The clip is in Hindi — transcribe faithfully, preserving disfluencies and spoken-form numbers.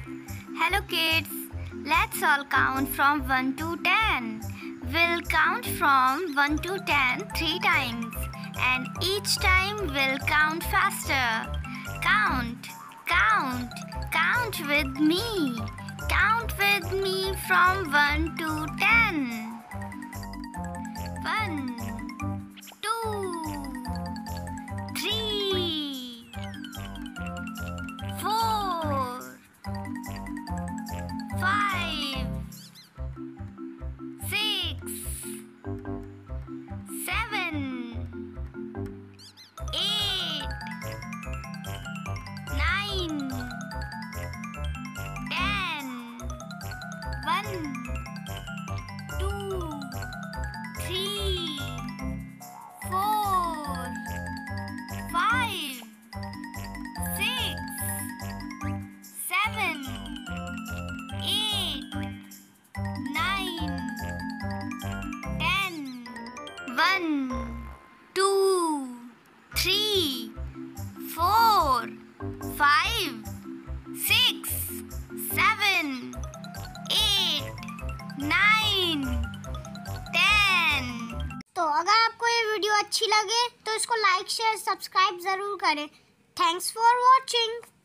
Hello kids, let's all count from one to ten. We'll count from one to ten three times and each time we'll count faster. Count, count, count with me. Count with me from one to ten. One, two, three, four, five, six, seven, eight, nine, ten. One, two, three, four, five, six, seven, eight, nine, ten. One, two, three, four, five, six, seven, eight, nine, ten. तो अगर आपको ये वीडियो अच्छी लगे तो इसको लाइक शेयर सब्सक्राइब ज़रूर करें। Thanks for watching.